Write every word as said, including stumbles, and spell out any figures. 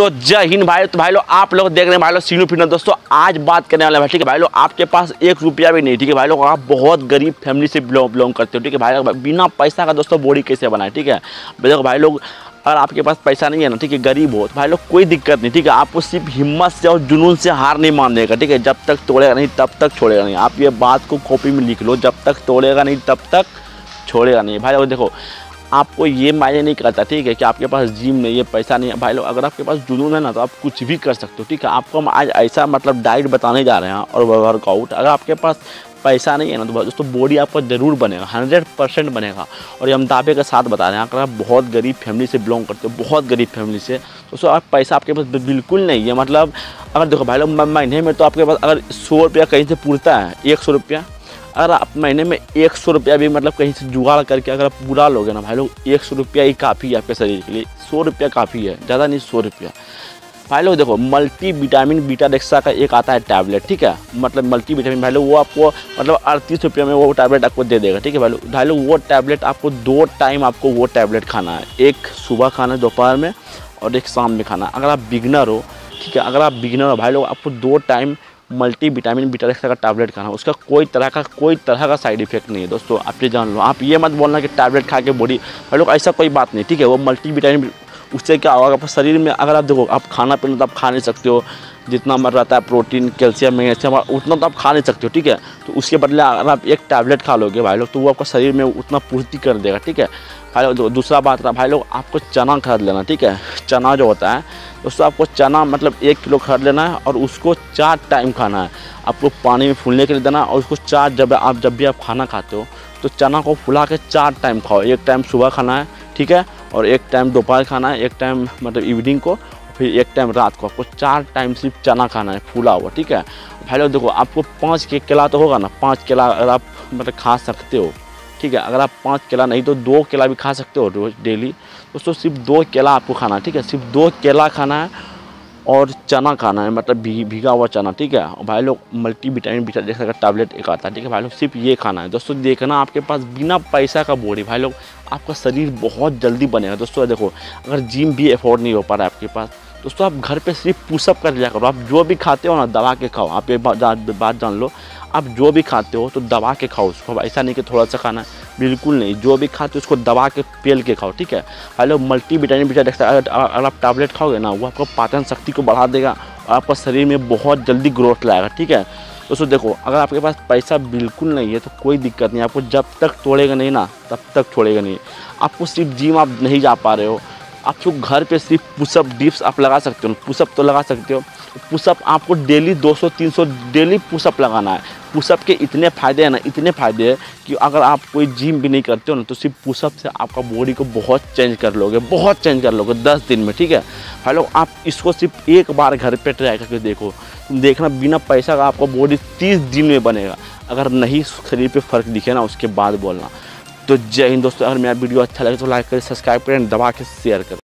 तो जय हिंद भाई। तो भाई लोग आप लोग देख रहे हैं भाई लोग सीनू फिटनेस। दोस्तों आज बात करने वाले हैं ठीक है भाई लोग, आपके पास एक रुपया भी नहीं, ठीक है भाई लोग, आप बहुत गरीब फैमिली से बिलोंग करते हो, ठीक है भाई लोग, बिना पैसा का दोस्तों बॉडी कैसे बनाए, ठीक है देखो भाई लोग। अगर आपके पास पैसा नहीं है ना, ठीक है, गरीब हो तो भाई लोग कोई दिक्कत नहीं, ठीक है, आपको सिर्फ हिम्मत से और जुनून से हार नहीं मानेगा, ठीक है, जब तक तोड़ेगा नहीं तब तक छोड़ेगा नहीं। आप ये बात को कॉपी में लिख लो, जब तक तोड़ेगा नहीं तब तक छोड़ेगा नहीं। भाई लोग देखो, आपको ये मायने नहीं करता, ठीक है, कि आपके पास जिम नहीं है, पैसा नहीं है। भाई लोग अगर आपके पास जुनून है ना तो आप कुछ भी कर सकते हो, ठीक है। आपको हम आज ऐसा मतलब डाइट बताने जा रहे हैं और वर्कआउट। अगर आपके पास पैसा नहीं है ना तो दोस्तों बॉडी आपका ज़रूर बनेगा, हंड्रेड परसेंट बनेगा। और ये हम दावे के साथ बता रहे हैं। अगर आप बहुत गरीब फैमिली से बिलोंग करते हो, बहुत गरीब फैमिली से, तो दोस्तों आप पैसा आपके पास बिल्कुल नहीं है। मतलब अगर देखो भाई लोग, महीने में तो आपके पास अगर सौ रुपया कहीं से पूरता है, एक सौ रुपया, अगर आप महीने में एक सौ रुपया भी मतलब कहीं से जुगाड़ करके अगर आप पूरा लोगे ना भाई लोग, एक सौ रुपया ही काफ़ी है आपके शरीर के लिए। सौ रुपया काफ़ी है, ज़्यादा नहीं, सौ रुपया। भाई लोग देखो, मल्टी विटामिन बीटा डेक्सा का एक आता है टैबलेट, ठीक है, मतलब मल्टी विटामिन भाई लोग, वो आपको मतलब अड़तीस रुपये में वो टैबलेट आपको दे देगा, ठीक है भाई लोग। भाई लोग वो टैबलेट आपको दो टाइम आपको वो टैबलेट खाना है, एक सुबह खाना है दोपहर में और एक शाम में खाना। अगर आप बिगनर हो, ठीक है, अगर आप बिगनर हो भाई लोग, आपको दो time multi vitamin beta dexa का टैबलेट खाना, उसका कोई तरह का कोई तरह का साइड इफेक्ट नहीं है दोस्तों, आप ये जान लो। आप ये मत बोलना कि टैबलेट खा के बॉडी, भाई लोग ऐसा कोई बात नहीं, ठीक है। वो मल्टी विटामिन, उससे क्या होगा आपके शरीर में, अगर आप देखो आप खाना पीना तो आप खा नहीं सकते हो, जितना मर रहता है प्रोटीन कैल्शियम मैग्नीशियम उतना तो आप खा नहीं सकते हो, ठीक है। तो उसके बदले अगर आप एक टैबलेट खा लोगे भाई लोग, तो वो आपका शरीर में उतना पूर्ति कर देगा, ठीक है भाई लोग। दूसरा बात रहा भाई लोग, आपको चना खरीद लेना, ठीक है। चना जो होता है दोस्तों, आपको चना मतलब एक किलो खरीद लेना है और उसको चार टाइम खाना है। आपको पानी में फूलने के लिए देना और उसको चार, जब आप जब भी आप खाना खाते हो तो चना को फुला के चार टाइम खाओ। एक टाइम सुबह खाना है, ठीक है, और एक टाइम दोपहर खाना है, एक टाइम मतलब इवनिंग को, फिर एक टाइम रात को। आपको चार टाइम सिर्फ चना खाना है फूला हुआ, ठीक है भाई लोग। देखो आपको पाँच के केला तो होगा ना, पाँच केला अगर आप मतलब खा सकते हो, ठीक है। अगर आप पाँच केला नहीं तो दो केला भी खा सकते हो रोज डेली। दोस्तों सिर्फ दो केला आपको खाना है, ठीक है, सिर्फ दो केला खाना है और चना खाना है, मतलब भी, भीगा हुआ चना, ठीक है। और भाई लोग मल्टी विटामिन बीटा डेक्सा का टैबलेट एक आता है, ठीक है भाई लोग, सिर्फ ये खाना है। दोस्तों देखना आपके पास बिना पैसा का बॉडी, भाई लोग आपका शरीर बहुत जल्दी बनेगा। दोस्तों देखो, अगर जिम भी अफोर्ड नहीं हो पा रहा है आपके पास, दोस्तों आप घर पे सिर्फ पुशअप कर लिया करो। आप जो भी खाते हो ना दबा के खाओ। आप ये बात जान लो, आप जो भी खाते हो तो दबा के खाओ उसको। ऐसा नहीं कि थोड़ा सा खाना है, बिल्कुल नहीं, जो भी खाते हो उसको दबा के पेल के खाओ, ठीक है। Hello multi vitamin beta dexa अगर आप टैबलेट खाओगे ना, वो आपको पाचन शक्ति को बढ़ा देगा और आपका शरीर में बहुत जल्दी ग्रोथ लाएगा, ठीक है। दोस्तों देखो, अगर आपके पास पैसा बिल्कुल नहीं है तो कोई दिक्कत नहीं, आपको जब तक तोड़ेगा नहीं ना तब तक छोड़ेगा नहीं। आपको सिर्फ जिम आप नहीं जा पा रहे हो, आपको घर पे सिर्फ पुशअप डिप्स आप लगा सकते हो, पुशअप तो लगा सकते हो। पुशअप आपको डेली दो सौ तीन सौ डेली पुशअप लगाना है। पुशअप के इतने फ़ायदे हैं ना, इतने फ़ायदे हैं कि अगर आप कोई जिम भी नहीं करते हो ना तो सिर्फ पुशअप से आपका बॉडी को बहुत चेंज कर लोगे, बहुत चेंज कर लोगे दस दिन में, ठीक है। हेलो आप इसको सिर्फ एक बार घर पे ट्राई करके देखो, देखना बिना पैसा का आपका बॉडी तीस दिन में बनेगा। अगर नहीं शरीर पे फ़र्क दिखे ना उसके बाद बोलना। तो जय हिंद दोस्तों। अगर मेरा वीडियो अच्छा लगे तो लाइक करें, सब्सक्राइब करें, दबा के शेयर करें।